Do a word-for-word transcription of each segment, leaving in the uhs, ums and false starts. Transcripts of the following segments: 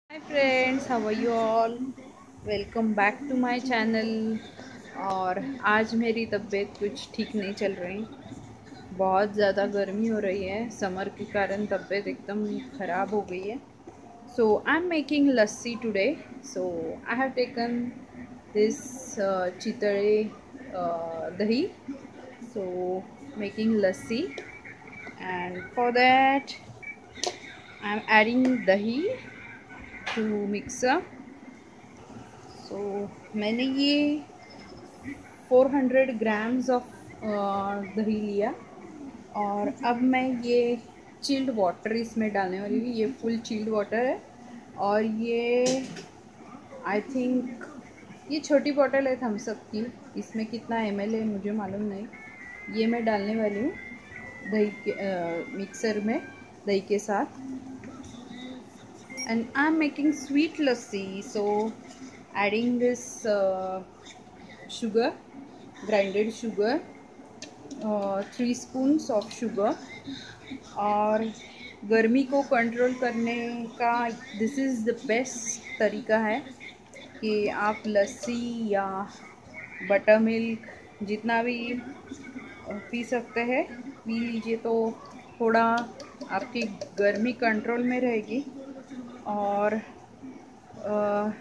Hi friends, how are you all. Welcome back to my channel. और आज मेरी तबीयत कुछ ठीक नहीं चल रही। बहुत ज़्यादा गर्मी हो रही है, समर के कारण तबीयत एकदम ख़राब हो गई है। So I am making lassi today. So I have taken this चितड़े dahi. So making lassi, and for that I'm adding dahi to mixer. So मैंने ये four hundred ग्राम्स ऑफ दही लिया और अब मैं ये चिल्ड वाटर इसमें डालने वाली हूँ। ये फुल चिल्ड वाटर है और ये आई थिंक ये छोटी बॉटल है थम्स अप की। इसमें कितना एम एल है मुझे मालूम नहीं। ये मैं डालने वाली हूँ दही के मिक्सर में, दही के साथ। And I'm making sweet lassi, so adding this uh, sugar, grinded sugar, uh, three spoons of sugar। और गर्मी को कंट्रोल करने का दिस इज़ द बेस्ट तरीका है कि आप लस्सी या बटर मिल्क जितना भी पी सकते हैं पी लीजिए, तो थोड़ा आपकी गर्मी कंट्रोल में रहेगी। और आ,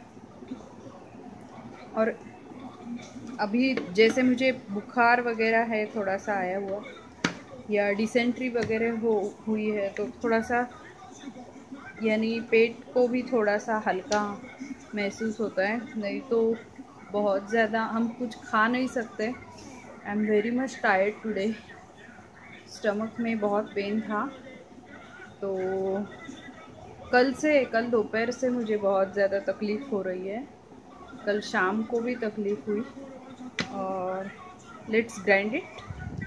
और अभी जैसे मुझे बुखार वगैरह है, थोड़ा सा आया हुआ, या डिसेंट्री वगैरह हो हुई है, तो थोड़ा सा यानी पेट को भी थोड़ा सा हल्का महसूस होता है। नहीं तो बहुत ज़्यादा हम कुछ खा नहीं सकते। I am very much tired today. Stomach में बहुत पेन था, तो कल से कल दोपहर से मुझे बहुत ज़्यादा तकलीफ़ हो रही है। कल शाम को भी तकलीफ़ हुई। और let's grind it.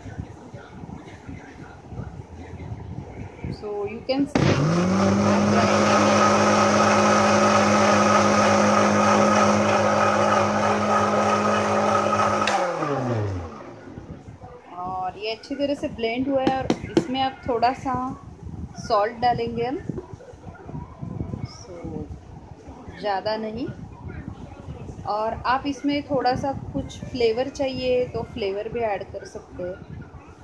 So you can see और ये अच्छी तरह से ब्लेंड हुआ है। और इसमें अब थोड़ा सा सॉल्ट डालेंगे हम। सो ज़्यादा नहीं। और आप इसमें थोड़ा सा कुछ फ्लेवर चाहिए तो फ्लेवर भी ऐड कर सकते हैं।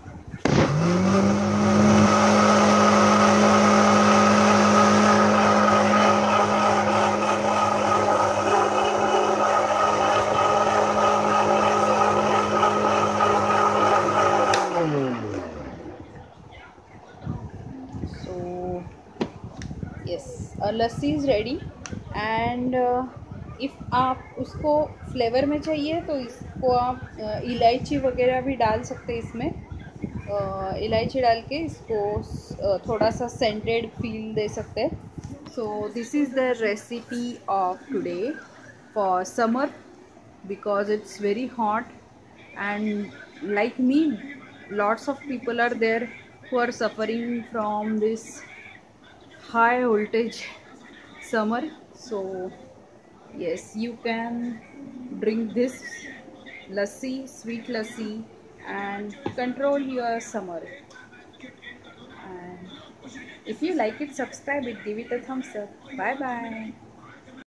So yes, lassi is ready. And if आप उसको फ्लेवर में चाहिए तो इसको आप uh, इलायची वगैरह भी डाल सकते हैं इसमें। uh, इलायची डाल के इसको uh, थोड़ा सा सेंटेड फील दे सकते हैं। So this is the recipe of today for summer, because it's very hot, and like me, lots of people are there who are suffering from this high voltage summer. So yes, you can drink this lassi, sweet lassi, and control your summer. And if you like it, subscribe it, give it a thumbs up. Bye bye.